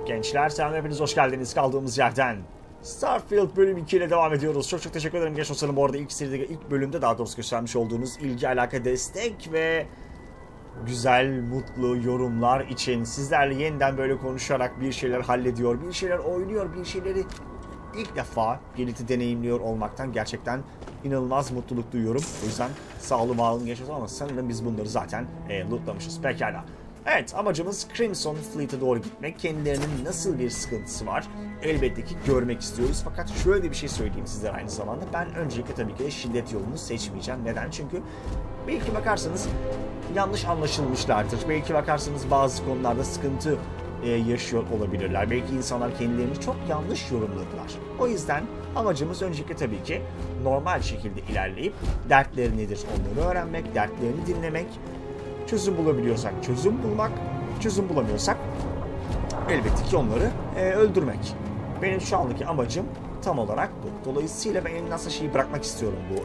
Gençler selam, hepiniz hoş geldiniz. Kaldığımız yerden Starfield bölüm 2 ile devam ediyoruz. Çok teşekkür ederim genç dostlarım. Bu arada ilk seride, ilk bölümde daha doğrusu göstermiş olduğunuz ilgi, alaka, destek ve güzel, mutlu yorumlar için sizlerle yeniden böyle konuşarak bir şeyler hallediyor, bir şeyler oynuyor, bir şeyleri ilk defa birlikte deneyimliyor olmaktan gerçekten inanılmaz mutluluk duyuyorum. O yüzden sağ olun, var olun gençler, ama sanırım biz bunları zaten lootlamışız. Pekala. Evet, amacımız Crimson Fleet'e doğru gitmek. Kendilerinin nasıl bir sıkıntısı var elbette ki görmek istiyoruz. Fakat şöyle bir şey söyleyeyim sizlere aynı zamanda. Ben öncelikle tabii ki de şiddet yolunu seçmeyeceğim. Neden? Çünkü belki bakarsanız yanlış anlaşılmışlardır. Belki bakarsanız bazı konularda sıkıntı yaşıyor olabilirler. Belki insanlar kendilerini çok yanlış yorumladılar. O yüzden amacımız öncelikle tabii ki normal şekilde ilerleyip dertleri nedir onları öğrenmek, dertlerini dinlemek, çözüm bulabiliyorsak çözüm bulmak, çözüm bulamıyorsak elbette ki onları öldürmek. Benim şu andaki amacım tam olarak bu. Dolayısıyla ben elimden şeyi bırakmak istiyorum bu.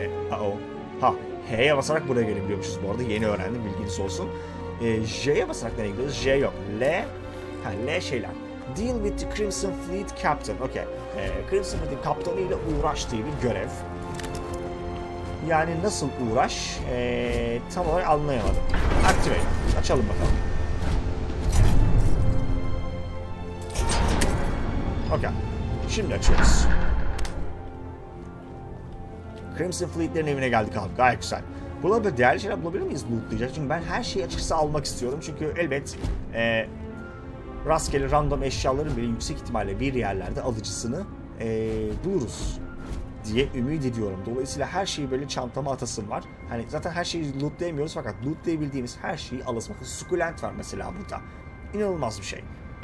H'ye basarak buraya gelebiliyormuşuz bu arada. Yeni öğrendim, bilginiz olsun. J'ye basarak nereye gidiyoruz? J yok. L şeyler. Deal with the Crimson Fleet Captain. Okay. Crimson Fleet'in kaptanı ile uğraş diye bir görev. Yani nasıl uğraş? Tam olarak anlayamadım. Activate. Açalım bakalım. Okay. Şimdi açıyoruz. Crimson Fleet'lerin evine geldik abi. Gayet güzel. Burada değerli şeyler bulabilir miyiz lootlayacak? Çünkü ben her şeyi açıkçası almak istiyorum. Çünkü elbet rastgele random eşyaların bile yüksek ihtimalle bir yerlerde alıcısını buluruz diye ümit ediyorum. Dolayısıyla her şeyi böyle çantama atasım var. Hani zaten her şeyi lootlayamıyoruz fakat lootlayabildiğimiz her şeyi alırız. Bakın sukulent var mesela burada. İnanılmaz bir şey.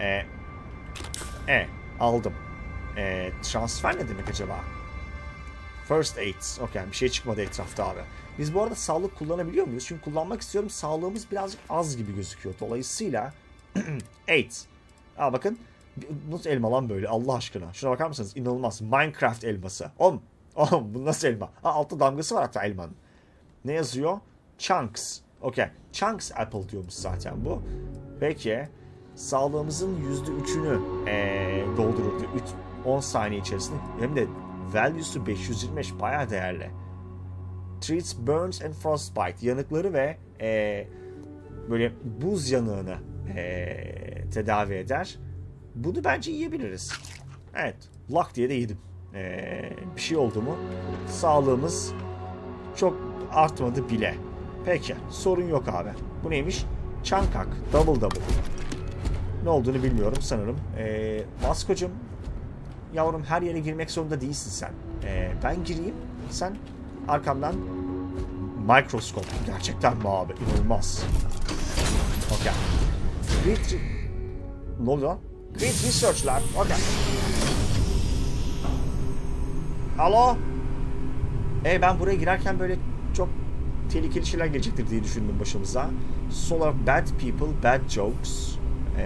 Aldım. Transfer ne demek acaba? First aid. Okay, bir şey çıkmadı etrafta abi. Biz bu arada sağlık kullanabiliyor muyuz? Çünkü kullanmak istiyorum. Sağlığımız birazcık az gibi gözüküyor. Dolayısıyla aid. Bakın. Nasıl elma lan böyle Allah aşkına? Şuna bakar mısınız? İnanılmaz. Minecraft elması. Bu nasıl elma? Altta damgası var hatta elmanın. Ne yazıyor? Chunks. Okay. Chunks apple diyormuş zaten bu. Peki. Sağlığımızın %3'ünü doldururdu. 10 saniye içerisinde. Hem de value'su 525. Bayağı değerli. Treats burns and frostbite. Yanıkları ve böyle buz yanığını tedavi eder. Bunu bence yiyebiliriz. Evet. Lak diye de yedim. Bir şey oldu mu? Sağlığımız çok artmadı bile. Peki. Sorun yok abi. Bu neymiş? Çankak. Double. Ne olduğunu bilmiyorum sanırım. Maskocum. Yavrum her yere girmek zorunda değilsin sen. Ben gireyim. Sen arkamdan mikroskop. Gerçekten mi abi? İnanılmaz. Okay. Ne oldu lan? Great Research'lar. Okay. Alo? Ben buraya girerken böyle çok tehlikeli şeyler gelecektir diye düşündüm başımıza. Solar bad people, bad jokes.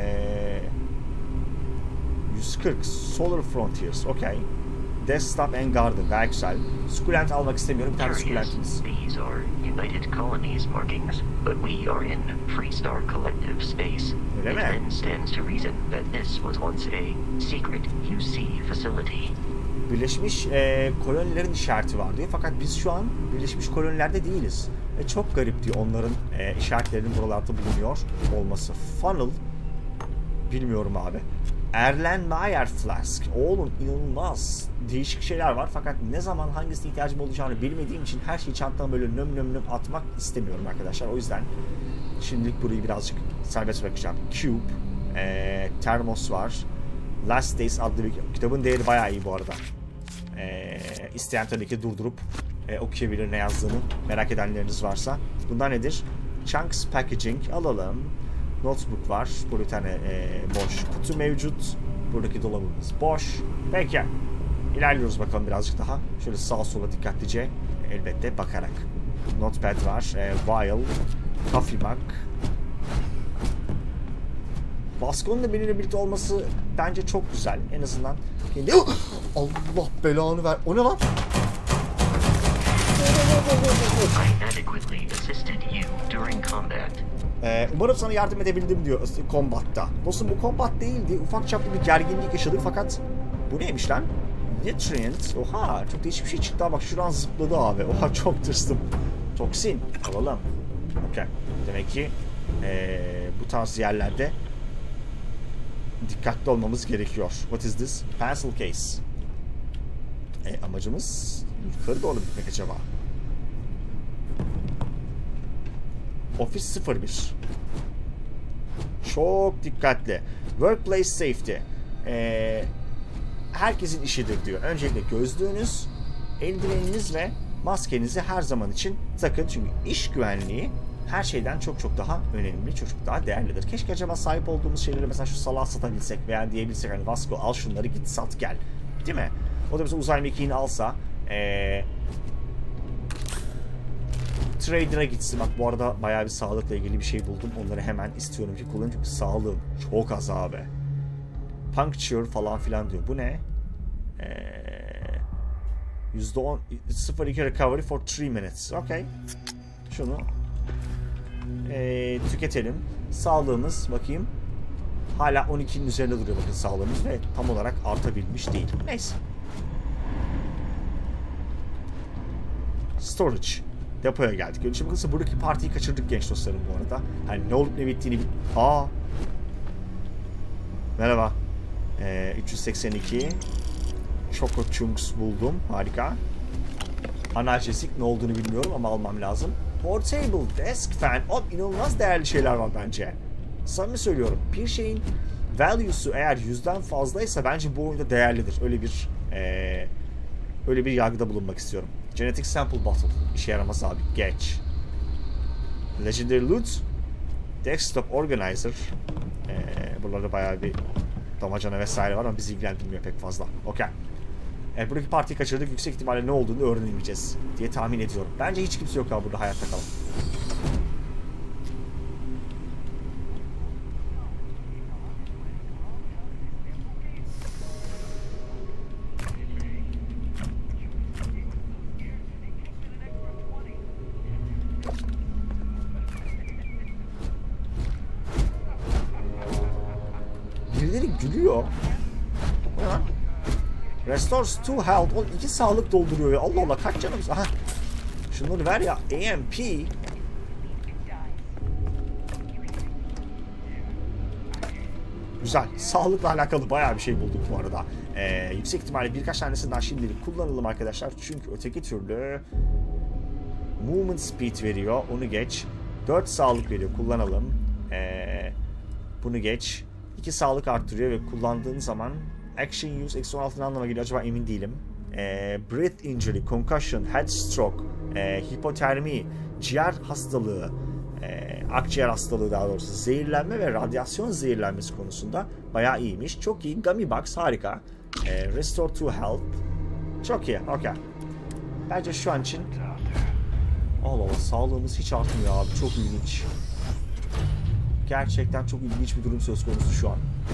140. Solar Frontiers. Okay. Desktop and Garden. Gayet güzel. Sukulent almak istemiyorum. Bir tane sukulentimiz. These are United Colonies markings, but we are in Freestar Collective space. Öyle mi? It then stands to reason that this was once a secret UC facility. Birleşmiş kolonilerin işareti var diyor. Fakat biz şu an Birleşmiş kolonilerde değiliz. Çok garip diyor onların işaretlerinin buralarda bulunuyor olması. Funnel. Bilmiyorum abi. Erlenmeyer Flask. Oğlum inanılmaz. Değişik şeyler var fakat ne zaman hangisine ihtiyacım olacağını bilmediğim için her şeyi çantama böyle nöm atmak istemiyorum arkadaşlar. O yüzden şimdilik burayı birazcık serbest bırakacağım. Cube. Termos var. Last Days adlı bir kitabın değeri bayağı iyi bu arada. İsteyen tabii ki durdurup okuyabilir ne yazdığını, merak edenleriniz varsa. Bunlar nedir? Chunks Packaging alalım. Notebook var. Burada bir tane boş kutu mevcut. Buradaki dolabımız boş. Peki. İlerliyoruz bakalım birazcık daha. Şöyle sağa sola dikkatlice elbette bakarak. Notepad var. Vial. Coffee mug. Baskının da benimle birlikte olması bence çok güzel. En azından kendi... Allah belanı ver. O ne lan? I adequately assisted you during combat. Umarım sana yardım edebildim diyor kombatta. Dostum bu kombat değildi. Ufak çaplı bir gerginlik yaşadık fakat bu neymiş lan? Nutrient. Oha çok değişik bir şey çıktı. Bak şuradan zıpladı abi. Oha çok tırstım. Toksin. Alalım. Okay. Demek ki bu tarz yerlerde dikkatli olmamız gerekiyor. What is this? Pencil case. Amacımız yukarı doğru gitmek acaba? Office 01. Çok dikkatli. Workplace safety. Herkesin işidir diyor. Öncelikle gözlüğünüz, eldiveniniz ve maskenizi her zaman için takın. Çünkü iş güvenliği her şeyden çok çok daha önemli, çok daha değerlidir. Keşke acaba sahip olduğumuz şeyleri mesela şu salağa satabilsek veya diyebilsek hani Vasco al şunları git sat gel. Değil mi? O da mesela uzay mekiğini alsa trader'a gitsin. Bak bu arada bayağı bir sağlıkla ilgili bir şey buldum. Onları hemen istiyorum ki kullanayım çünkü sağlığım çok az abi. Puncture falan filan diyor. Bu ne? %10 0.2 recovery for 3 minutes. Okay. Şunu tüketelim. Sağlığımız bakayım. Hala 12'nin üzerinde duruyor bakın sağlığımız ve tam olarak artabilmiş değil. Neyse. Storage. Depoya geldik. Önce bakılsa buradaki partiyi kaçırdık genç dostlarım bu arada. Hani ne olup ne bittiğini... Merhaba. 382. Choco Chunks buldum. Harika. Analjesik ne olduğunu bilmiyorum ama almam lazım. Portable Desk Fan. İnanılmaz değerli şeyler var bence. Samimi söylüyorum. Bir şeyin value'su eğer 100'den fazlaysa bence bu oyunda değerlidir. Öyle bir yargıda bulunmak istiyorum. Genetic Sample Bottle. İşe yaramaz abi. Geç. Legendary Loot. Desktop Organizer. Buralarda bayağı bir damacana vesaire var ama bizi ilgilendirmiyor pek fazla. Okey. Buradaki partiyi kaçırdık. Yüksek ihtimalle ne olduğunu öğrenemeyeceğiz diye tahmin ediyorum. Bence hiç kimse yok abi burada hayatta kalan. Birileri gülüyor. Ne lan? Restores 2 health. O 2 sağlık dolduruyor ya. Allah Allah kaç canımız. Aha. Şunları ver ya. AMP. Güzel. Sağlıkla alakalı bayağı bir şey bulduk bu arada. Yüksek ihtimalle birkaç tanesinden şimdilik kullanalım arkadaşlar. Çünkü öteki türlü movement speed veriyor. Onu geç. 4 sağlık veriyor. Kullanalım. Bunu geç. 2 sağlık arttırıyor ve kullandığın zaman action use eksi 16 anlamına geliyor. Acaba emin değilim. Breath injury, concussion, head stroke, hipotermi, ciğer hastalığı, akciğer hastalığı daha doğrusu, zehirlenme ve radyasyon zehirlenmesi konusunda bayağı iyiymiş. Çok iyi. Gummy box harika. Restore to health. Çok iyi. Okay. Bence şu an için Allah Allah sağlığımız hiç artmıyor abi. Çok ilginç. Gerçekten çok ilginç bir durum söz konusu şu an.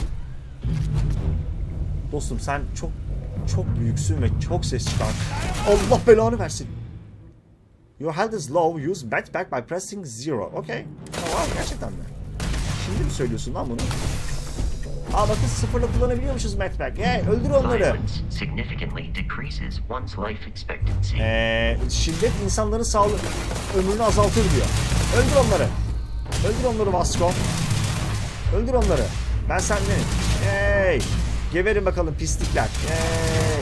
Dostum sen çok büyüksün ve çok ses çıkar. Allah belanı versin. Your health is low. Use backpack by pressing 0. Okay. Tamam gerçekten mi? Şimdi mi söylüyorsun lan bunu? Aa bakın sıfırla kullanabiliyormuşuz backpack. Öldür onları. Şiddet insanların sağlık ömrünü azaltır diyor. Öldür onları. Öldür onları Vasco. Öldür onları. Ben sendenim. Hey. Geberin bakalım pislikler. Hey.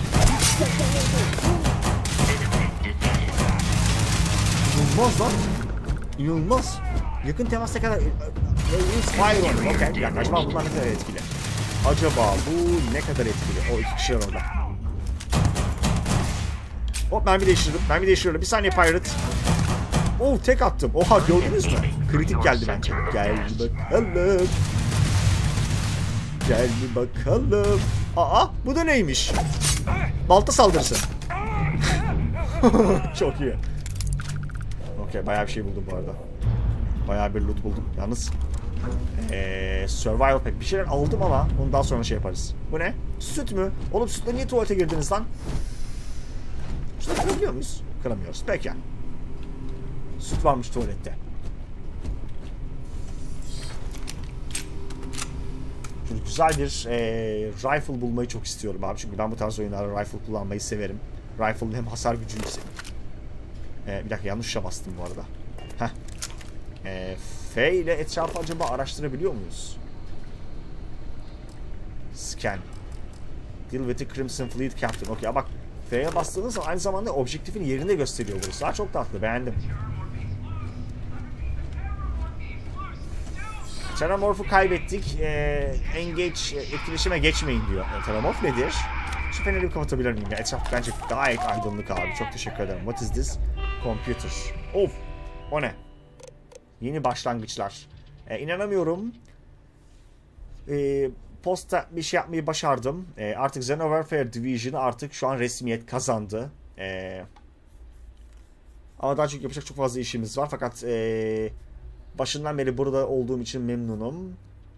İnanılmaz lan. İnanılmaz. Yakın temasta kadar fire on. Okay. Ya, acaba bunlar ne kadar etkili? Acaba bu ne kadar etkili? O iki kişi var orada. Hop mermi değiştiriyorum. Bir saniye Pirate. Oh tek attım. Oha gördünüz mü? Kritik geldi bence. Gel bakalım. Gel bakalım. Aa bu da neymiş? Balta saldırısı. Çok iyi. Okey bayağı bir şey buldum bu arada. Bayağı bir loot buldum. Yalnız survival pack. Bir şeyler aldım ama onu daha sonra şey yaparız. Bu ne? Süt mü? Oğlum sütle niye tuvalete girdiniz lan? Şunu kırabiliyor muyuz? Kıramıyoruz. Peki. Süt varmış tuvalette. güzel bir rifle bulmayı çok istiyorum abi. Çünkü ben bu tarz oyunlarda rifle kullanmayı severim. Rifle'ın hem hasar gücü yüksek. Bir dakika, yanlış tuşa bastım bu arada. Heh. F ile etrafı acaba araştırabiliyor muyuz? Scan. Deal with the Crimson Fleet Captain. Okey, bak F'ye bastığınız zaman aynı zamanda objektifin yerini de gösteriyor burası. Daha çok tatlı, beğendim. Xenomorph'u kaybettik. Engage, etkileşime geçmeyin diyor. Xenomorph nedir? Şu feneri kapatabilir miyim ya? Etraf bence gayet aydınlık abi. Çok teşekkür ederim. What is this? Computer. Of! O ne? Yeni başlangıçlar. İnanamıyorum. Posta bir şey yapmayı başardım. Artık Xenowarfare Division'ı artık şu an resmiyet kazandı. Ama daha çok yapacak çok fazla işimiz var. Fakat başından beri burada olduğum için memnunum.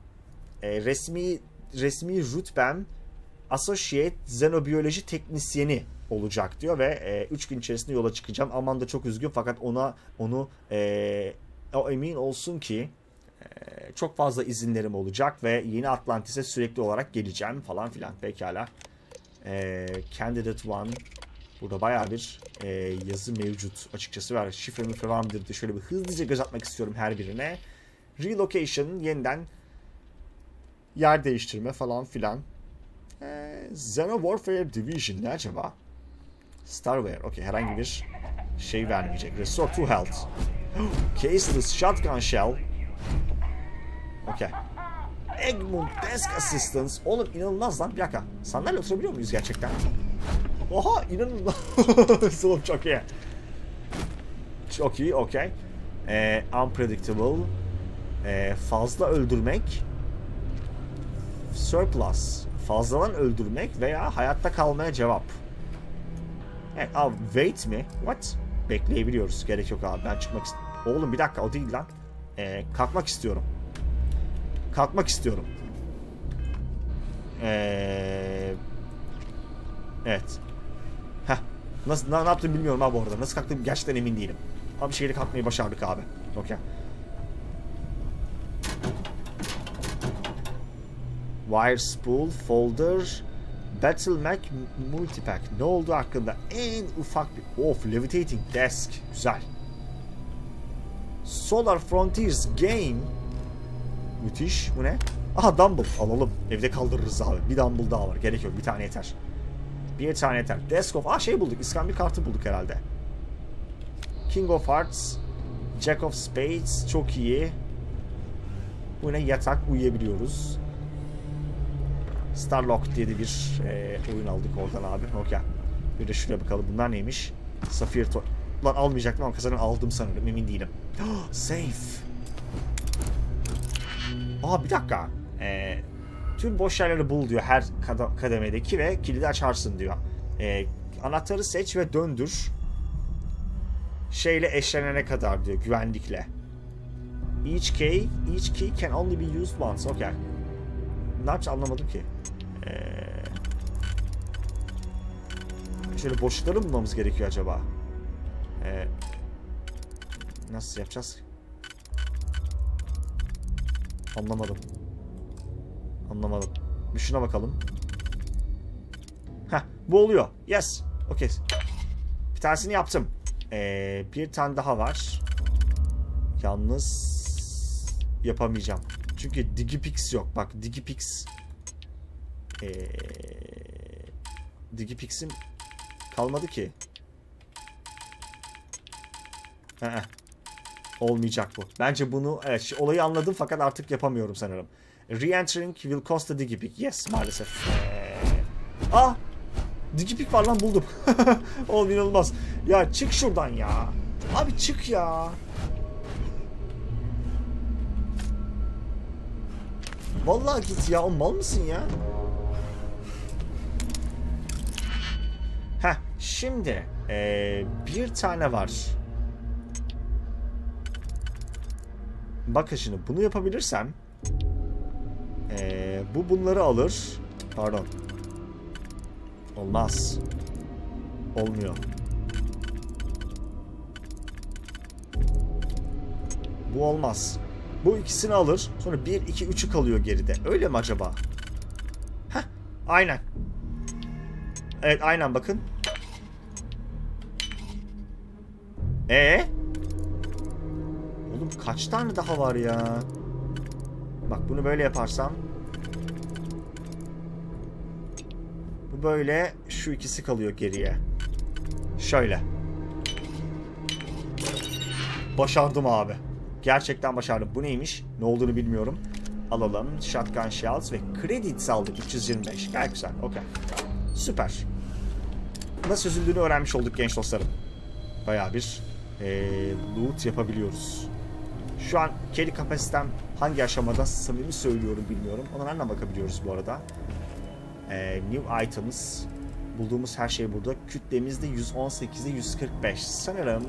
Resmi rütbem Associate Xenobiyoloji Teknisyeni olacak diyor ve 3 gün içerisinde yola çıkacağım. Aman da çok üzgün, fakat onu emin olsun ki çok fazla izinlerim olacak ve yeni Atlantis'e sürekli olarak geleceğim falan filan. Pekala. Candidate 1. Burada bayağı bir yazı mevcut açıkçası var. Şifremi var mıdır diye şöyle bir hızlıca göz atmak istiyorum her birine. Relocation, yeniden yer değiştirme falan filan. Xenowarfare Division ne acaba? Starware. Okey, herhangi bir şey vermeyecek. Restore to health. Caseless shotgun shell. Okey. Egmont Desk Assistance. Oğlum inanılmaz lan. Bir dakika. Sandalye oturabiliyor muyuz gerçekten? Oha, inanılmaz. Oğlum çok iyi. Çok iyi, okey. Unpredictable. Fazla öldürmek. Surplus. Fazladan öldürmek veya hayatta kalmaya cevap. Evet, abi wait mi? What? Bekleyebiliyoruz. Gerek yok abi. Ben çıkmak istiyorum. Oğlum bir dakika, o değil lan. Kalkmak istiyorum. Kalkmak istiyorum. Evet. Heh. Ne yaptım bilmiyorum abi bu arada. Nasıl kalktım gerçekten emin değilim. Ama bir şeyle kalkmayı başardık abi. Okey. Wire spool, folder, Battle Mac Multipack. Ne oldu hakkında? En ufak bir... Of, Levitating Desk. Güzel. Solar Frontiers Game. Müthiş. Bu ne? Aha, Dumble. Alalım. Evde kaldırırız abi. Bir Dumble daha var. Gerek yok. Bir tane yeter. Bir tane yeter. Desk of... şey bulduk. İskambil kartı bulduk herhalde. King of Hearts. Jack of Spades. Çok iyi. Bu ne? Yatak. Uyuyabiliyoruz. Starlock diye de bir oyun aldık oradan abi. Okey. Bir de şuraya bakalım. Bunlar neymiş? Safir Lan almayacaktım ama kasadan aldım sanırım. Emin değilim. Safe. Bir dakika. Tüm boş yerleri bul diyor her kademedeki ve kilidi açarsın diyor. Anahtarı seç ve döndür. Şeyle eşlenene kadar diyor. Güvenlikle. Each key can only be used once. Okay. Ne yapacağız anlamadım ki. Şöyle boşlukları bulmamız gerekiyor acaba. Nasıl yapacağız? Anlamadım. Bir şuna bakalım. Heh, bu oluyor. Yes. Okay. Bir tanesini yaptım. Bir tane daha var. Yalnız yapamayacağım. Çünkü Digipix yok. Bak Digipix. Digipix'im kalmadı ki. Olmayacak bu. Bence bunu olayı anladım fakat artık yapamıyorum sanırım. Re-entering will cost a Digipic. Yes, maalesef. Digipic var lan, buldum. Oğlum inanılmaz. Ya çık şuradan ya. Abi çık ya. Vallahi git ya. O mal mısın ya? Şimdi bir tane var. Bakın şimdi bunu yapabilirsem bu bunları alır. Pardon. Olmaz. Olmuyor. Bu olmaz. Bu ikisini alır. Sonra 1, 2, 3'ü kalıyor geride. Öyle mi acaba? Heh. Aynen. Evet aynen bakın. Oğlum kaç tane daha var ya? Bak bunu böyle yaparsam. Bu böyle. Şu ikisi kalıyor geriye. Şöyle. Başardım abi. Gerçekten başardım. Bu neymiş? Ne olduğunu bilmiyorum. Alalım. Shotgun shells ve credits aldık. 325. Gayet güzel. Okey. Süper. Nasıl çözüldüğünü öğrenmiş olduk genç dostlarım. Bayağı bir loot yapabiliyoruz. Şu an carry kapasitem hangi aşamada samimi söylüyorum bilmiyorum. Ona nereden bakabiliyoruz bu arada? New items. Bulduğumuz her şey burada. Kütlemiz de 118'e 145. Sanırım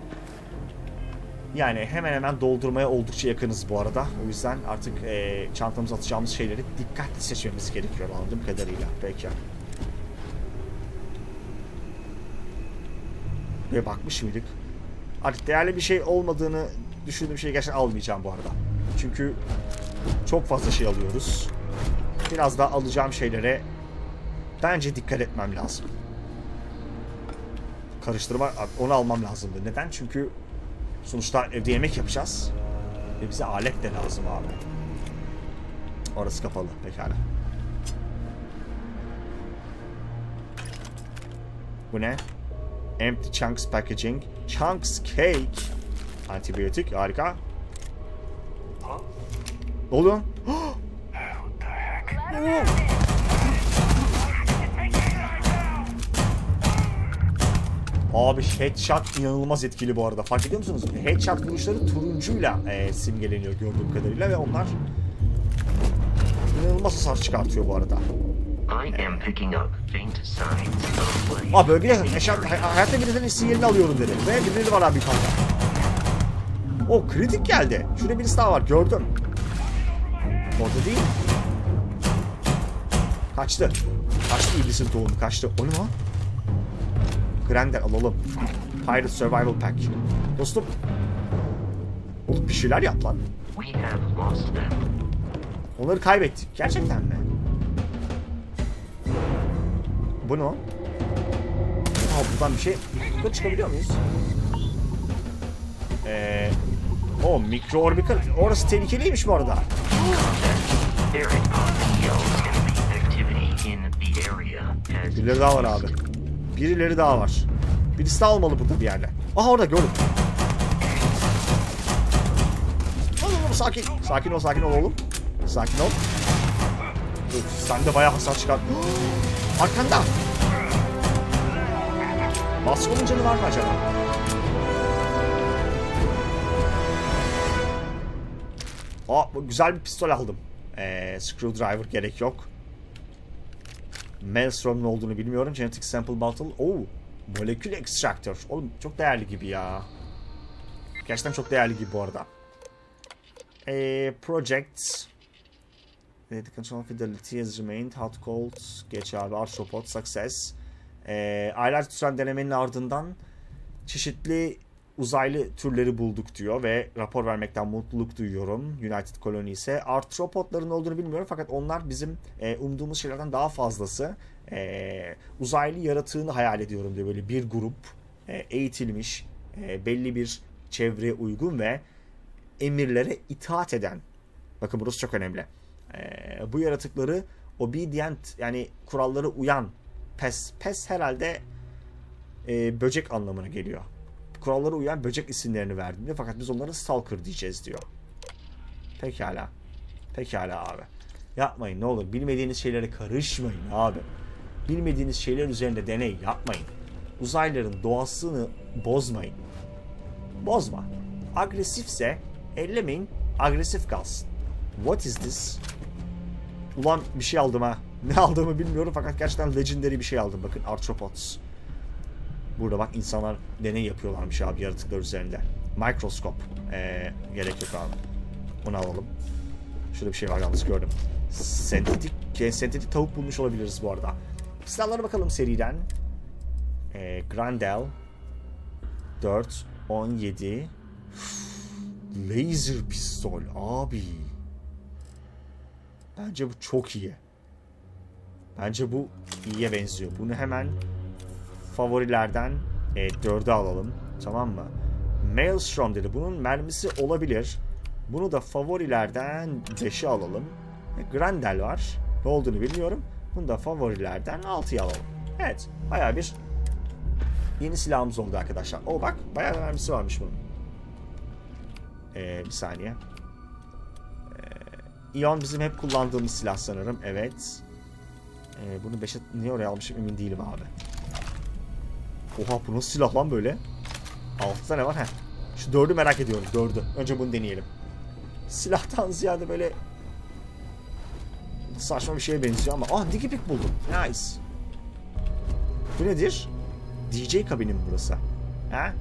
yani hemen hemen doldurmaya oldukça yakınız bu arada. O yüzden artık çantamıza atacağımız şeyleri dikkatli seçmemiz gerekiyor anladığım kadarıyla. Peki. Ve bakmış mıydık? Artık değerli bir şey olmadığını düşündüğüm şeyi gerçekten almayacağım bu arada. Çünkü çok fazla şey alıyoruz. Biraz daha alacağım şeylere bence dikkat etmem lazım. Karıştırma, onu almam lazımdı. Neden? Çünkü sonuçta evde yemek yapacağız. Ve bize alet de lazım abi. Orası kapalı. Pekala. Bu ne? Empty Chunks Packaging. Chunks Cake. Antibiyotik. Harika. Ne oluyor? Abi headshot inanılmaz etkili bu arada. Fark ediyor musunuz? Headshot vuruşları turuncuyla simgeleniyor gördüğüm kadarıyla ve onlar inanılmaz hasar çıkartıyor bu arada. Bölgede hayatta birilerinin sinyalini alıyorum dedi. Ve birileri var abi yukarıda. O kritik geldi. Şurada birisi daha var gördüm. Orada değil. Kaçtı. Kaçtı iblisin tohumu kaçtı. O ne lan? Grendel alalım. Pirate Survival Pack. Dostum. Oğlum bir şeyler yap lan. Onları kaybettik. Gerçekten mi? Bu ne? Buradan bir şey... Burada çıkabiliyor muyuz? Mikro orbital. Orası tehlikeliymiş bu arada. Birileri daha var abi. Birileri daha var. Birisi daha olmalı burada bir yerde. Aha orada gördüm. Oğlum sakin. Sakin ol oğlum. Sakin ol. Sen de bayağı hasar çıkar. Arkanda. Baskonun canı var mı acaba? Bu güzel bir pistol aldım. Screwdriver gerek yok. Maelstrom'un olduğunu bilmiyorum. Genetic Sample Bottle. Molekül Extractor. Oğlum çok değerli gibi ya. Gerçekten çok değerli gibi bu arada. Projects. The control fidelity has remained. Hot cold. Geç abi. Arthropod. Success. Aylarca süren denemenin ardından çeşitli uzaylı türleri bulduk diyor ve rapor vermekten mutluluk duyuyorum. United Colony ise arthropodların olduğunu bilmiyorum fakat onlar bizim umduğumuz şeylerden daha fazlası. Uzaylı yaratığını hayal ediyorum diyor. Böyle bir grup eğitilmiş, belli bir çevreye uygun ve emirlere itaat eden. Bakın burası çok önemli. Bu yaratıkları obedient yani kurallara uyan pes herhalde böcek anlamına geliyor. Kurallara uyan böcek isimlerini verdim diyor. Fakat biz onlara stalker diyeceğiz diyor. Pekala. Pekala abi. Yapmayın ne olur. Bilmediğiniz şeylere karışmayın abi. Bilmediğiniz şeyler üzerinde deney yapmayın. Uzaylıların doğasını bozmayın. Bozma. Agresifse ellemeyin. Agresif kalsın. What is this? Ulan bir şey aldım ha. Ne aldığımı bilmiyorum fakat gerçekten legendary bir şey aldım. Bakın arthropods. Burada bak insanlar deney yapıyorlarmış abi yaratıklar üzerinde. Mikroskop. Gerek yok abi. Bunu alalım. Şurada bir şey var yalnız gördüm. Sentetik tavuk bulmuş olabiliriz bu arada. Silahlara bakalım seriden. Grendel 4, 17. Laser pistol abi. Bence bu çok iyi. Bence bu iyiye benziyor. Bunu hemen favorilerden 4'e alalım. Tamam mı? Maelstrom dedi. Bunun mermisi olabilir. Bunu da favorilerden 5'e alalım. Grendel var. Ne olduğunu bilmiyorum. Bunu da favorilerden 6'ya alalım. Evet. Bayağı bir yeni silahımız oldu arkadaşlar. O bak. Bayağı mermisi varmış bunun. Bir saniye. Ion bizim hep kullandığımız silah sanırım. Evet. Bunu 5'e niye oraya almışım emin değilim abi. Oha bu nasıl silah lan böyle? 6 tane var. Heh. Şu 4'ü merak ediyorum. 4'ü. Önce bunu deneyelim. Silahtan ziyade böyle saçma bir şeye benziyor ama. Digipik buldum. Nice. Bu nedir? DJ kabini mi burası? He?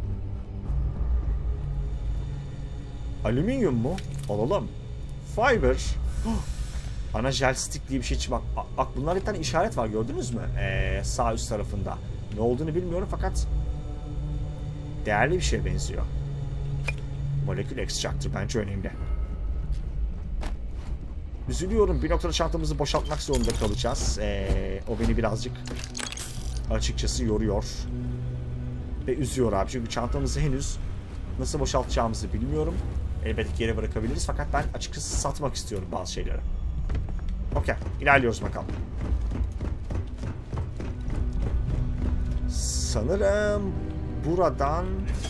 Alüminyum mu? Alalım. Fiber. Ana gel stick diye bir şey çıkmak. Bak bunlar bir tane işaret var gördünüz mü? Sağ üst tarafında. Ne olduğunu bilmiyorum fakat değerli bir şeye benziyor. Molekül extractor bence önemli. Üzülüyorum. Bir noktada çantamızı boşaltmak zorunda kalacağız. O beni birazcık açıkçası yoruyor. Ve üzüyor abi. Çünkü çantamızı henüz nasıl boşaltacağımızı bilmiyorum. Elbette geri bırakabiliriz. Fakat ben açıkçası satmak istiyorum bazı şeyleri. Okey. İlerliyoruz bakalım. Sanırım buradan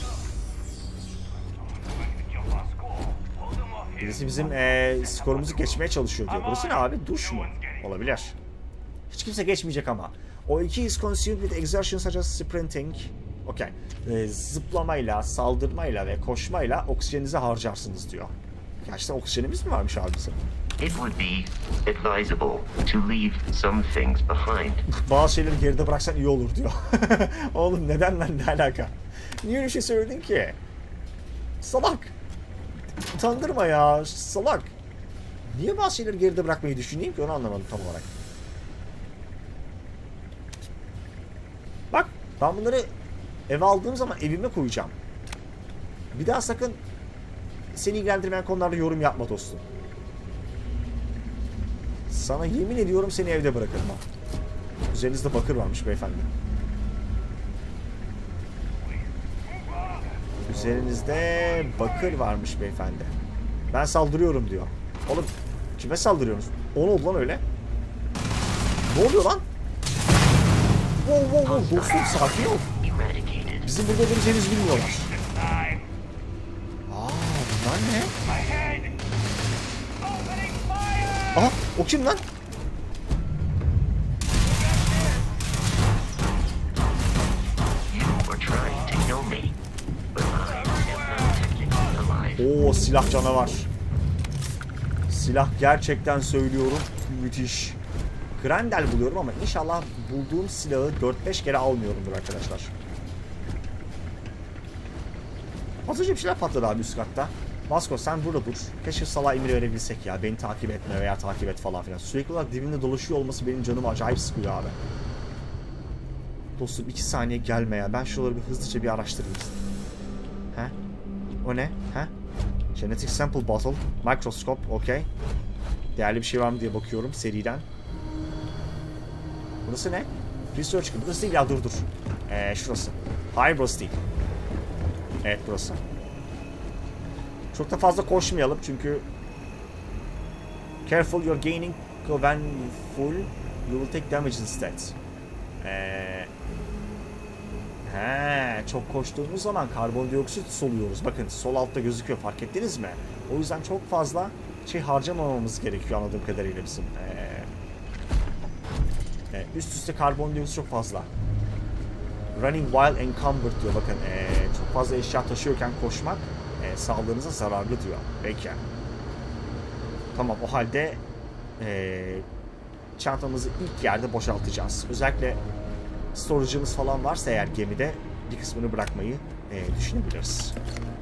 birisi bizim skorumuzu geçmeye çalışıyor diyor. Burası ne abi? Duş mu? Olabilir. Hiç kimse geçmeyecek ama. O iki is consumed with exertion such as sprinting. Okey. Zıplamayla, saldırmayla ve koşmayla oksijeninizi harcarsınız diyor. Gerçekten oksijenimiz mi varmış abi bizim? It would be advisable to leave some things behind. Bazı şeyleri geride bıraksan iyi olur diyor. Oğlum neden lan, ne alaka? Niye öyle şey söyledin ki? Salak. Utandırma ya, salak. Niye bazı şeyleri geride bırakmayı düşüneyim ki, onu anlamadım tam olarak. Bak ben bunları eve aldığım zaman evime koyacağım. Bir daha sakın seni ilgilendirmeyen konularda yorum yapma dostum. Sana yemin ediyorum seni evde bırakırım ha. Üzerinizde bakır varmış beyefendi. Üzerinizde bakır varmış beyefendi. Ben saldırıyorum diyor. Oğlum kime saldırıyorsunuz? O ne oldu lan öyle? Ne oluyor lan? Wow dostum sakin ol. Bizim burada olduğumuzu henüz bilmiyorlar. Bunlar ne? Aha o kim lan? Oo silah canavar. Silah gerçekten söylüyorum müthiş. Grendel buluyorum ama inşallah bulduğum silahı 4-5 kere almıyorumdur arkadaşlar. Az önce bir şeyler patladı abi üst katta. Vasco sen burada dur. Keşke salağa emir verebilsek ya. Beni takip etme veya takip et falan filan. Sürekli olarak dibimde dolaşıyor olması benim canımı acayip sıkıyor abi. Dostum 2 saniye gelme ya. Ben şuraları bir hızlıca bir araştırayım. He? O ne? He? Genetic Sample Bottle. Microscope. Okey. Değerli bir şey var mı diye bakıyorum seriden. Burası ne? Research. Burası değil ya, dur. Şurası. Hayır burası değil. Evet burası. Çok da fazla koşmayalım çünkü careful you're gaining when full you will take damage instead. Çok koştuğumuz zaman karbondioksit soluyoruz. Bakın sol altta gözüküyor, fark ettiniz mi? O yüzden çok fazla şey harcamamamız gerekiyor anladığım kadarıyla bizim. Üst üste karbondioksit çok fazla. Running while encumbered diyor. Bakın çok fazla eşya taşıyorken koşmak sağlığınıza zararlı diyor. Peki. Tamam o halde çantamızı ilk yerde boşaltacağız. Özellikle storage'ımız falan varsa eğer gemide bir kısmını bırakmayı düşünebiliriz.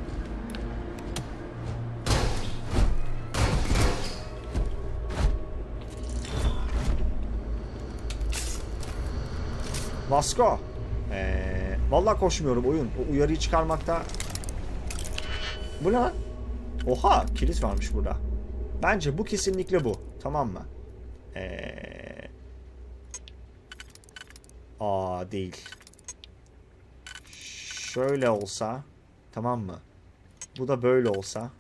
Vasco. Vallahi koşmuyorum oyun. O uyarıyı çıkarmakta. Bu ne lan? Oha, kilit varmış burada. Bence bu kesinlikle bu. Tamam mı? Değil. Şöyle olsa. Tamam mı? Bu da böyle olsa.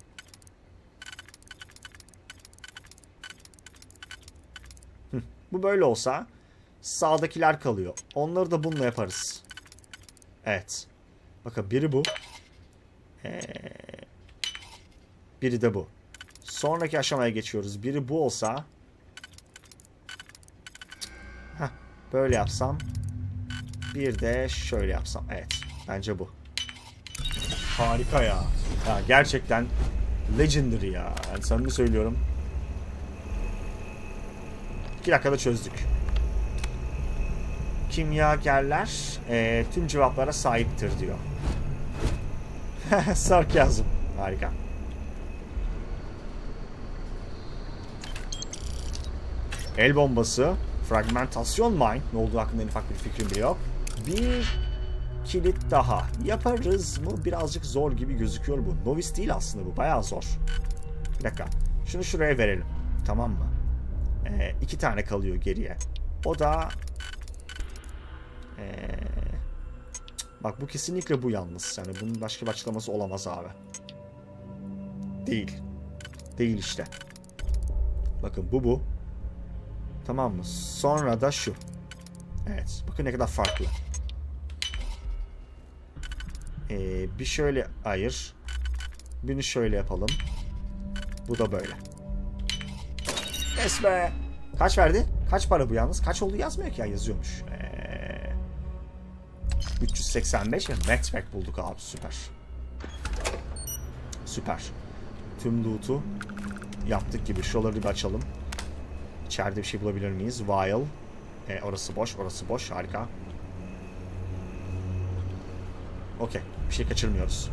Bu böyle olsa. Sağdakiler kalıyor. Onları da bununla yaparız. Evet. Bakın biri bu. Biri de bu. Sonraki aşamaya geçiyoruz. Biri bu olsa. Böyle yapsam. Bir de şöyle yapsam. Evet. Bence bu. Harika ya. Ya gerçekten legendary ya. Yani samimi söylüyorum. 2 dakikada çözdük. Kimyagerler tüm cevaplara sahiptir diyor. Sarkazm. Harika. El bombası. Fragmentasyon mine. Ne olduğu hakkında en ufak bir fikrim bile yok. Bir kilit daha. Yaparız mı? Birazcık zor gibi gözüküyor bu. Novice değil aslında bu. Bayağı zor. Bir dakika. Şunu şuraya verelim. Tamam mı? 2 tane kalıyor geriye. O da bak bu kesinlikle bu yalnız. Yani bunun başka bir açıklaması olamaz abi. Değil. Değil işte. Bakın bu. Tamam mı? Sonra da şu. Evet. Bakın ne kadar farklı. Bir şöyle ayır. Birini şöyle yapalım. Bu da böyle. Yes be. Kaç verdi? Kaç para bu yalnız? Kaç oldu yazmıyor ki ya. Yazıyormuş. 385 ve backpack bulduk abi. Süper. Süper. Tüm loot'u yaptık gibi. Şuraları bir açalım. İçeride bir şey bulabilir miyiz? Vial. Orası boş. Orası boş. Harika. Okey. Bir şey kaçırmıyoruz.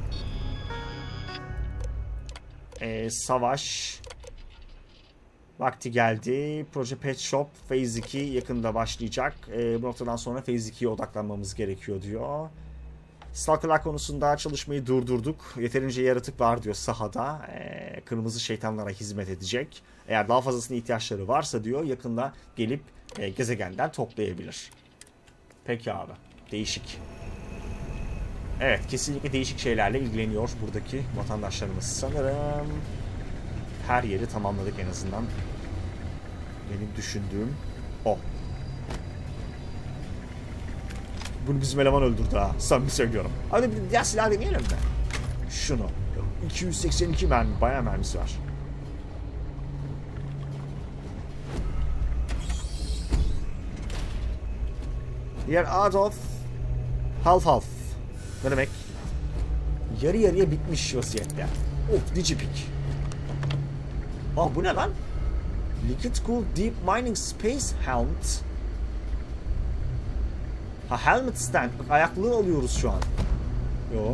Savaş. Vakti geldi. Proje Pet Shop Phase 2 yakında başlayacak. Bu noktadan sonra Phase 2'ye odaklanmamız gerekiyor diyor. Stalker'lar konusunda çalışmayı durdurduk. Yeterince yaratık var diyor sahada. Kırmızı şeytanlara hizmet edecek. Eğer daha fazlasına ihtiyaçları varsa diyor yakında gelip gezegenden toplayabilir. Peki abi. Değişik. Evet, kesinlikle değişik şeylerle ilgileniyor buradaki vatandaşlarımız. Sanırım her yeri tamamladık en azından. Benim düşündüğüm o. Bunu bizim eleman öldürdü ha. Samimi söylüyorum. Hadi bir diğer silah deneyelim mi? Şunu. 282 mermi. Bayağı mermisi var. You're out of half. Ne demek? Yarı yarıya bitmiş vaziyette. Oh, Digipik. Bu ne lan? Liquid Cool Deep Mining Space Helmet. Helmet stand. Bak, ayaklığı alıyoruz şu an. Yo.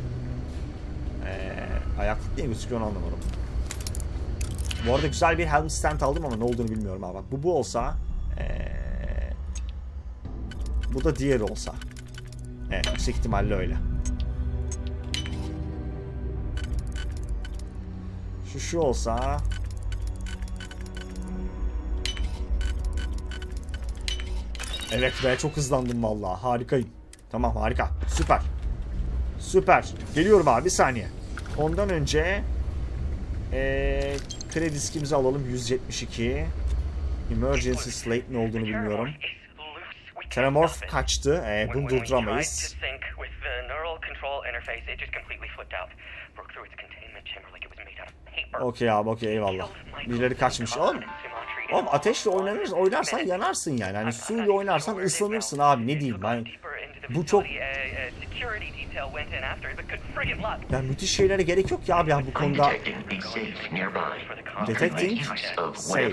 Ayaklık niye gözüküyor onu anlamadım. Bu arada güzel bir helmet stand aldım ama ne olduğunu bilmiyorum abi. Bak bu olsa. Bu da diğeri olsa. Evet, yüksek ihtimalle öyle. Şu olsa. Evet be, çok hızlandım vallahi. Harikayım. Tamam, harika. Süper. Süper. Geliyorum abi, bir saniye. Ondan önce kredi diskimizi alalım. 172. Emergency Slate ne olduğunu bilmiyorum. Telemorph kaçtı. Bunu durduramayız. Okey abi, okey, eyvallah. Birileri kaçmış. Oğlum ateşle oynarsan yanarsın yani. Hani suyla oynarsan ıslanırsın abi, ne diyeyim ben. Bu çok... Yani müthiş şeylere gerek yok ya abi yani bu konuda. Detecting safe.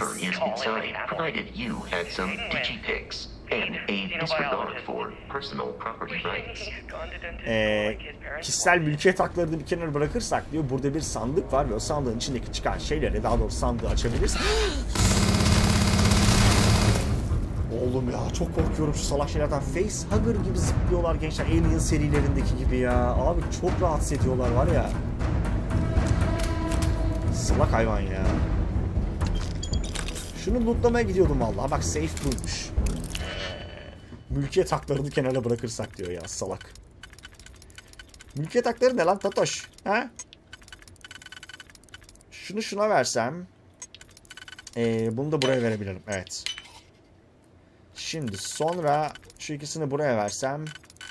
Kişisel mülkiyet haklarını bir kenara bırakırsak diyor, burada bir sandık var ve o sandığın içindeki çıkan şeyleri, daha doğrusu sandığı açabilirsin. Oğlum ya, çok korkuyorum şu salak şeylerden. Facehugger gibi zıplıyorlar gençler, Alien serilerindeki gibi ya. Abi çok rahatsız ediyorlar var ya. Salak hayvan ya. Şunu lootlamaya gidiyordum vallahi. Bak safe bulmuş. Mülkiyet haklarını kenara bırakırsak diyor ya salak. Mülkiyet hakları ne lan Tatoş? Ha? Şunu şuna versem. Bunu da buraya verebilirim. Evet. Şimdi sonra şu ikisini buraya versem.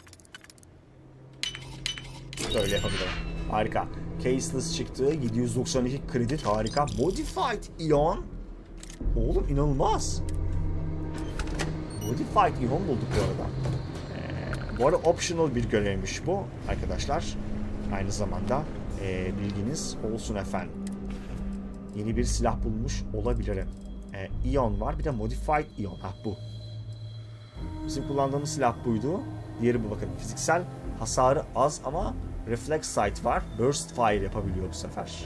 Böyle yapabilirim. Harika. Caseless çıktı. 792 kredi. Harika. Modified Ion. Oğlum inanılmaz. Modified Ion bulduk bu arada. Bu arada optional bir görevmiş bu arkadaşlar. Aynı zamanda bilginiz olsun efendim. Yeni bir silah bulmuş olabilirim. Ion var. Bir de Modified Ion. Ha bu. Bizim kullandığımız silah buydu. Diğeri bu bakın. Fiziksel hasarı az ama Reflex Sight var. Burst Fire yapabiliyor bu sefer.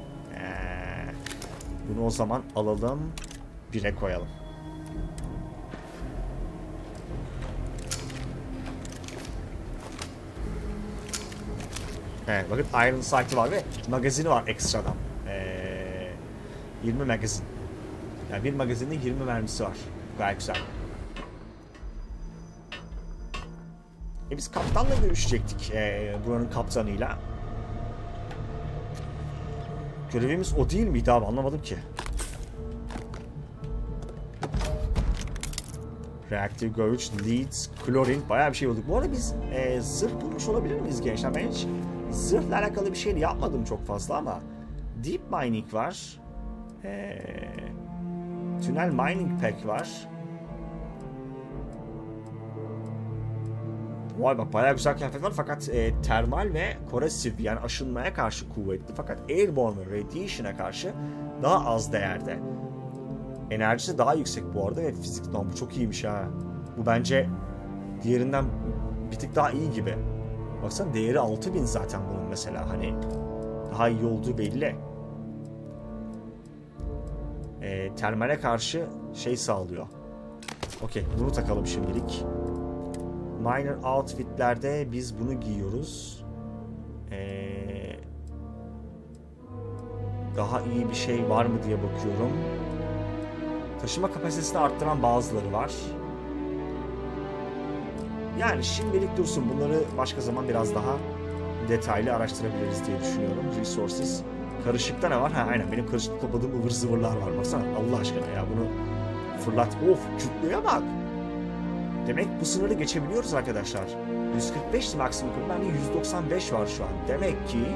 Bunu o zaman alalım. 1'e koyalım. Evet bakın Iron Sight'ı var ve magazini var ekstradan. 20 magazin. Yani bir magazinde 20 mermisi var. Gayet güzel. Biz kaptanla görüşecektik. Buranın kaptanıyla. Görevimiz o değil miydi abi? Anlamadım ki. Reactive Gauge, Leads, Chlorine. Bayağı bir şey bulduk. Bu arada biz zırh bulmuş olabilir miyiz gençler? Ben hiç zırhla alakalı bir şey yapmadım çok fazla ama Deep Mining var. Tünel Mining Pack var. Vay bak bayağı güzel kıyafet var fakat termal ve korosif yani aşınmaya karşı kuvvetli fakat airborne ve radiation'a karşı daha az değerde. Enerjisi daha yüksek bu arada ve fizik bu çok iyiymiş ha. Bu bence diğerinden bir tık daha iyi gibi. Baksana değeri 6000 zaten bunun mesela hani daha iyi olduğu belli. Termale karşı şey sağlıyor. Okey bunu takalım şimdilik. Minor outfitlerde biz bunu giyiyoruz. Daha iyi bir şey var mı diye bakıyorum. Taşıma kapasitesini arttıran bazıları var. Yani şimdilik dursun. Bunları başka zaman biraz daha detaylı araştırabiliriz diye düşünüyorum. Resources. Karışıkta ne var? Ha aynen benim karışık topladığım ıvır zıvırlar var. Baksana Allah aşkına ya bunu fırlat. Of kütleye bak. Demek bu sınırı geçebiliyoruz arkadaşlar. 145 maksimum kırım. Bende 195 var şu an. Demek ki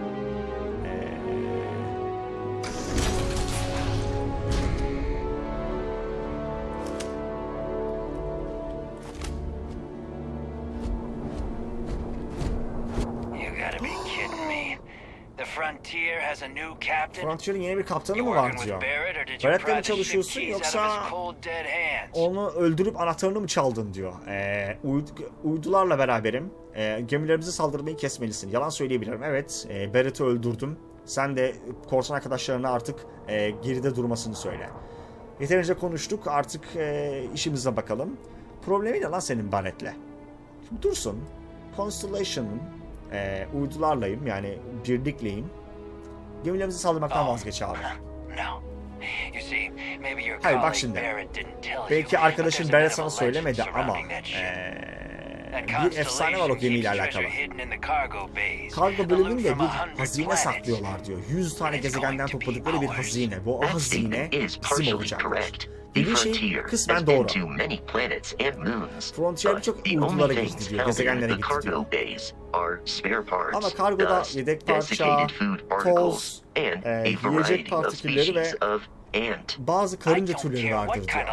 Frontier'in yeni bir kaptanı mı var diyor. Barrett'le mi çalışıyorsun yoksa onu öldürüp anahtarını mı çaldın diyor. Uydularla beraberim. Gemilerimize saldırmayı kesmelisin. Yalan söyleyebilirim. Evet Barrett'i öldürdüm. Sen de korsan arkadaşlarına artık geride durmasını söyle. Yeterince konuştuk. Artık işimize bakalım. Problemi ne lan senin Barrett'le? Şimdi dursun. Constellation'ın uydularlayım yani birlikleyim. Gemilerimizi saldırmaktan vazgeç abi. Hayır bak şimdi. Belki arkadaşın Barrett sana söylemedi ama bir efsane var o gemiyle alakalı. Kargo bölümünde bir hazine saklıyorlar diyor. 100 tane gezegenden topladıkları bir hazine. Bu hazine bizim olacak. Dediği şey kısmen doğru. Frontier birçok uydulara gitti diyor, gezegenlere gitti diyor. Ama kargoda yedek parça, toz, yiyecek partikülleri ve bazı karınca türleri vardır diyor.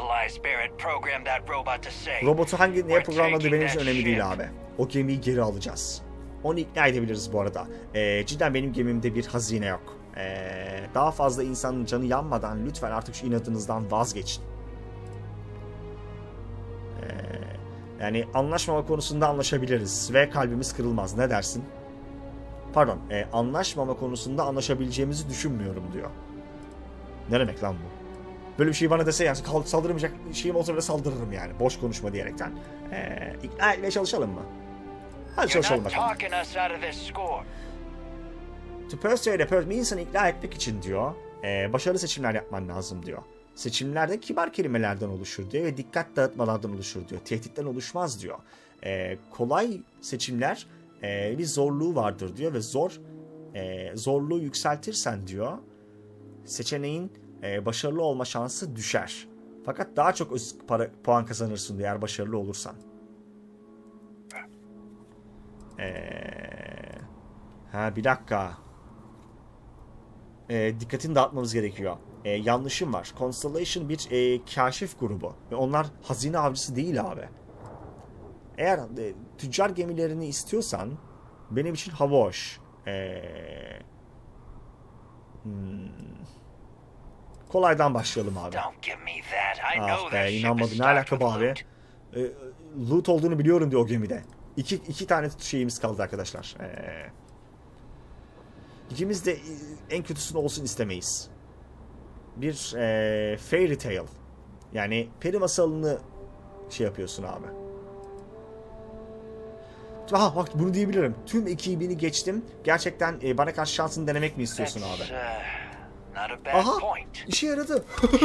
Robotu neye programladığı benim için önemli değil abi. O gemiyi geri alacağız. Onu ikna edebiliriz bu arada. Cidden benim gemimde bir hazine yok. Daha fazla insanın canı yanmadan lütfen artık şu inadınızdan vazgeçin. Yani anlaşmama konusunda anlaşabiliriz ve kalbimiz kırılmaz. Ne dersin? Pardon, anlaşmama konusunda anlaşabileceğimizi düşünmüyorum diyor. Ne demek lan bu? Böyle bir şey bana dese yani saldırmayacak şeyim olsa bile saldırırım yani. Boş konuşma diyerekten. İkna etmeye çalışalım mı? Hadi çalışalım bakalım. To persuade a person, bir insanı ikna etmek için diyor, başarılı seçimler yapman lazım diyor. Seçimlerde kibar kelimelerden oluşur diyor ve dikkat dağıtmalardan oluşur diyor. Tehditten oluşmaz diyor. Kolay seçimler bir zorluğu vardır diyor ve zorluğu yükseltirsen diyor seçeneğin başarılı olma şansı düşer. Fakat daha çok puan kazanırsın diyor eğer başarılı olursan. Bir dakika. Dikkatini dağıtmamız gerekiyor. Yanlışım var. Constellation bir kaşif grubu. Ve onlar hazine avcısı değil abi. Eğer tüccar gemilerini istiyorsan benim için hava hoş. Kolaydan başlayalım abi. Ah be, inanmadım. Ne alaka bu abi? Loot olduğunu biliyorum diyor o gemide. İki tane şeyimiz kaldı arkadaşlar. İkimiz de en kötüsünü olsun istemeyiz. Bir fairy tale. Yani peri masalını şey yapıyorsun abi. Aha bak bunu diyebilirim. Tüm ekibini geçtim. Gerçekten bana karşı şansını denemek mi istiyorsun abi? Aha işe yaradı.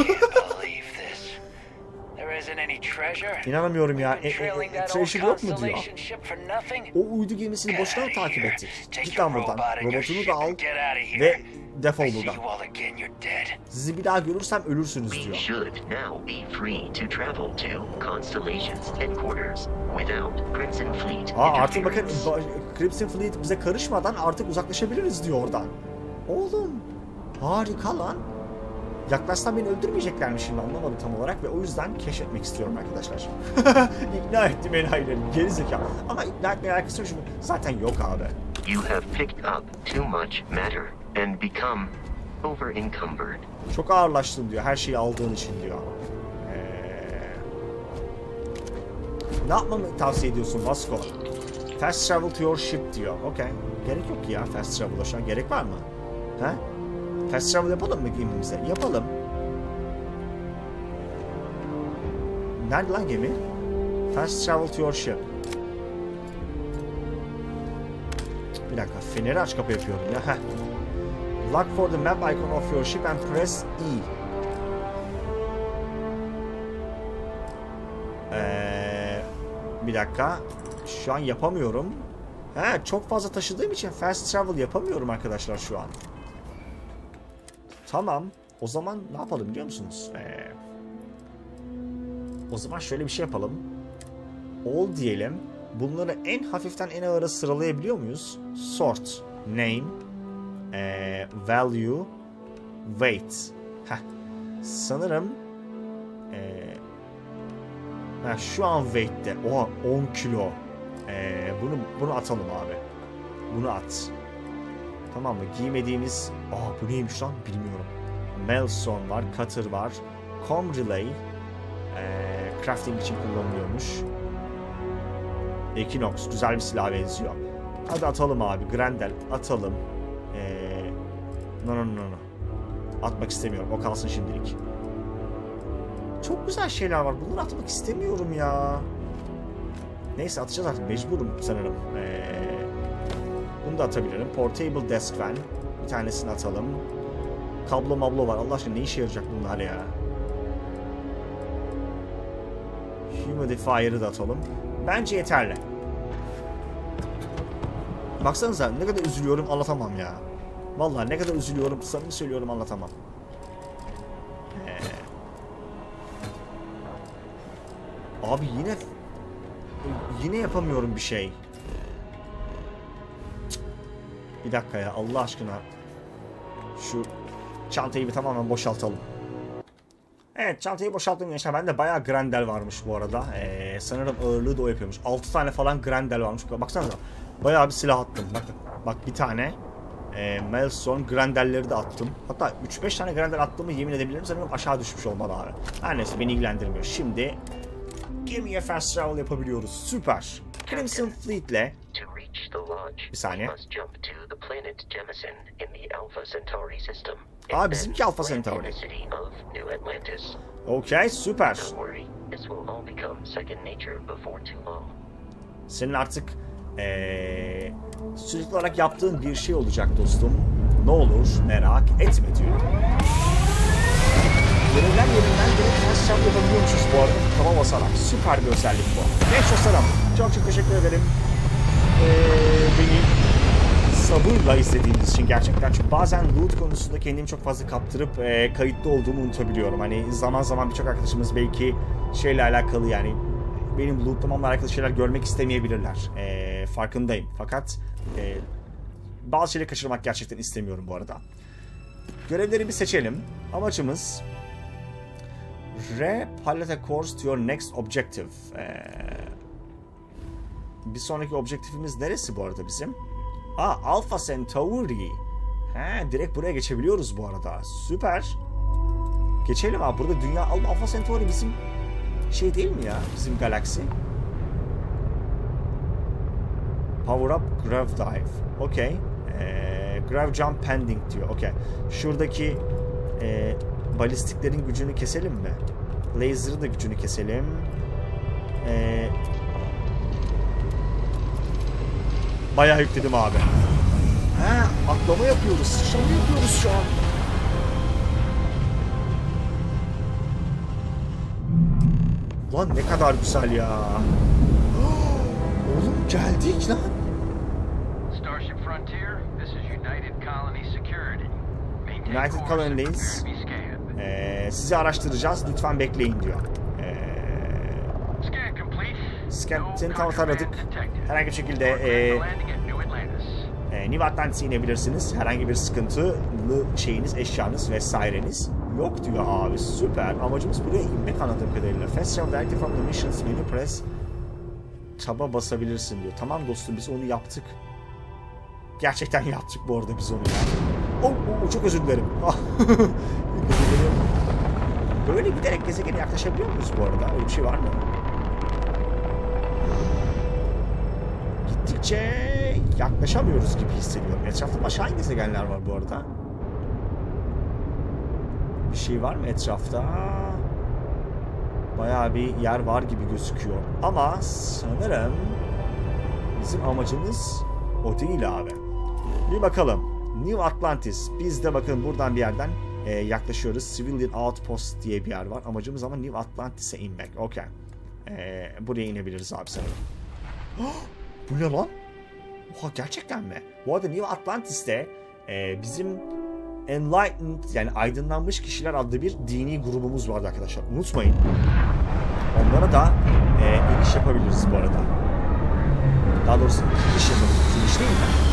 İnanamıyorum ya. Treasure yok mu diyor. O uydu gemisini boşuna mı takip ettik? Git lan buradan. Robotunu da al ve defol buradan. Sizi bir daha görürsem ölürsünüz diyor. Artık bakın Crimson Fleet bize karışmadan artık uzaklaşabiliriz diyor oradan. Oğlum harika lan. Yaklaşsam beni öldürmeyeceklermiş şimdi anlamadım tam olarak ve o yüzden keşfetmek istiyorum arkadaşlar. İkna ettim enayileri. Geri zekalı. Ama ikna etmeye alakası yok şimdi. Zaten yok abi. You have picked up too much matter and become over encumbered. Çok ağırlaştın diyor her şeyi aldığın için diyor. Ne yapmamı tavsiye ediyorsun Vasco? Fast travel to your ship diyor. Okey. Gerek yok ya fast travel'a şu an. Gerek var mı? He? Fast travel yapalım mı gemimize? Yapalım. Nerede lan gemi? Fast travel to your ship. Bir dakika. Feneri aç kapı yapıyorum ya. Heh. Look for the map icon of your ship and press E. Bir dakika. Şu an yapamıyorum. Çok fazla taşıdığım için fast travel yapamıyorum arkadaşlar şu an. Tamam. O zaman ne yapalım biliyor musunuz? O zaman şöyle bir şey yapalım. All diyelim. Bunları en hafiften en ağıra sıralayabiliyor muyuz? Sort. Name. Value. Weight. Sanırım şu an weight'te. Oha 10 kilo. Bunu atalım abi. Bunu at. Tamam mı? Giymediğimiz... bu neymiş lan? Bilmiyorum. Maelstrom var. Cutter var. Com Relay. Crafting için kullanılıyormuş. Equinox. Güzel bir silah benziyor. Hadi atalım abi. Grendel. Atalım. No. Atmak istemiyorum. O kalsın şimdilik. Çok güzel şeyler var. Bunları atmak istemiyorum ya. Neyse atacağız artık. Mecburum sanırım. Bunu da atabilirim. Portable Desk Fan. Bir tanesini atalım. Kablo mablo var. Allah aşkına ne işe yarayacak bunlar ya? Humidifier'ı da atalım. Bence yeterli. Baksanıza ne kadar üzülüyorum anlatamam ya. Vallahi ne kadar üzülüyorum samimi söylüyorum anlatamam. Abi yine yapamıyorum bir şey. Bir dakika ya Allah aşkına. Şu çantayı bir tamamen boşaltalım. Evet çantayı boşalttım gençler. Bende bayağı Grendel varmış bu arada. Sanırım ağırlığı da o yapıyormuş. 6 tane falan Grendel varmış. Baksanıza. Bayağı bir silah attım. Bak bir tane. Maelstrom Grendel'leri de attım. Hatta 3-5 tane Grendel attığımı yemin edebilirim. Sanırım aşağı düşmüş olmalı abi. Her neyse beni ilgilendirmiyor. Şimdi gemiye fast travel yapabiliyoruz. Süper. Crimson Fleet'le bir saniye. Bizimki Alpha Centauri. Okey, süper. Senin artık sürekli olarak yaptığın bir şey olacak dostum. ne olur merak etme diyor. Görevler yerinden direkt ters çap yapabiliyormuşuz bu arada. Tava basarak. Süper bir özellik bu. Genç dostlarım. Çok teşekkür ederim. Beni sabırla izlediğiniz için gerçekten. Çünkü bazen loot konusunda kendimi çok fazla kaptırıp kayıtlı olduğumu unutabiliyorum. Hani zaman zaman birçok arkadaşımız belki şeyle alakalı, yani benim lootlamamla alakalı şeyler görmek istemeyebilirler. Farkındayım. Fakat bazı şeyleri kaçırmak gerçekten istemiyorum bu arada. Görevleri bir seçelim. Amacımız Re-pilot a course to your next objective. Bir sonraki objektifimiz neresi bu arada bizim? Alpha Centauri. Direkt buraya geçebiliyoruz bu arada. Süper. Geçelim abi. Burada dünya... Alpha Centauri bizim şey değil mi ya? Bizim galaksi. Power up Grav Dive. Okey. Grav Jump Pending diyor. Okey. Şuradaki balistiklerin gücünü keselim mi? Laser'ı da gücünü keselim. Bayağı yükledim abi. Atlama yapıyoruz. Sıçrama yapıyoruz şu an. Lan ne kadar güzel ya. Oğlum geldik lan. Starship Frontier, this is United Colony Security. United Colony'deyiz. Sizi araştıracağız. Lütfen bekleyin diyor. Scan'ı tam taradık. Herhangi bir şekilde New Atlantis'e inebilirsiniz. Herhangi bir sıkıntılı şeyiniz, eşyanız vesaireniz yok diyor abi. Süper. Amacımız buraya inmek anladığım kadarıyla. Fast travel directly from the missions menu press. Taba basabilirsin diyor. Tamam dostum, biz onu yaptık. Gerçekten yaptık bu arada biz onu ya. Çok özür dilerim. Böyle giderek gezegene yaklaşabiliyor muyuz bu arada? Öyle bir şey var mı? Gittikçe yaklaşamıyoruz gibi hissediyorum. Etrafta başka hangi gezegenler var bu arada? Bir şey var mı etrafta? Bayağı bir yer var gibi gözüküyor. Ama sanırım bizim amacımız o değil abi. Bir bakalım. New Atlantis. Biz de bakın buradan bir yerden yaklaşıyoruz. Civilian Outpost diye bir yer var. Amacımız ama New Atlantis'e inmek. Okey. Buraya inebiliriz abi sanırım. Bu ne lan? Oha, gerçekten mi? Bu arada New Atlantis'te bizim Enlightened, yani aydınlanmış kişiler adlı bir dini grubumuz vardı arkadaşlar. Unutmayın. Onlara da iniş yapabiliriz bu arada. Daha doğrusu iniş yapabiliriz. İniş değil mi?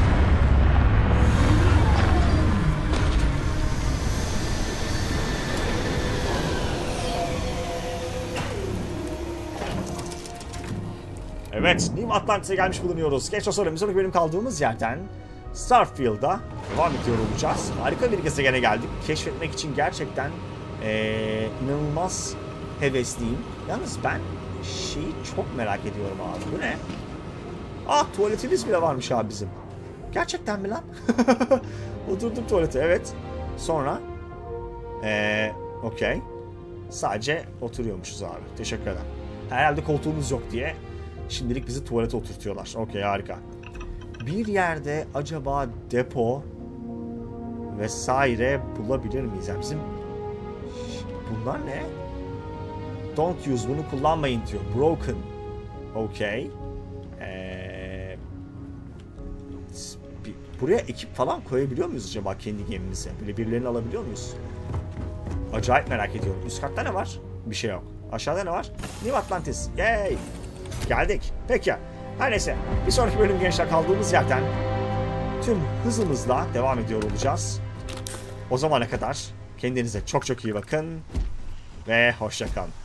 Evet, New Atlantis'e gelmiş bulunuyoruz. Geç o sonra bir sonraki bölüm kaldığımız yerden Starfield'a devam ediyor olacağız. Harika bir gezegene geldik. Keşfetmek için gerçekten inanılmaz hevesliyim. Yalnız ben şeyi çok merak ediyorum abi. Bu ne? Tuvaletimiz bile varmış abi bizim. Gerçekten mi lan? Oturduk tuvalete, evet. Sonra okey. Sadece oturuyormuşuz abi. Teşekkür ederim. Herhalde koltuğumuz yok diye şimdilik bizi tuvalete oturtuyorlar. Okey, harika. Bir yerde acaba depo vesaire bulabilir miyiz? Yani bizim bunlar ne? Don't use, bunu kullanmayın diyor. Broken. Okey. Buraya ekip falan koyabiliyor muyuz acaba kendi gemimize? Böyle birilerini alabiliyor muyuz? Acayip merak ediyorum. Üst katta ne var? Bir şey yok. Aşağıda ne var? New Atlantis. Yay! Geldik. Peki. Her neyse. Bir sonraki bölüm gençler kaldığımız yerden tüm hızımızla devam ediyor olacağız. O zamana kadar kendinize çok çok iyi bakın ve hoşça kalın.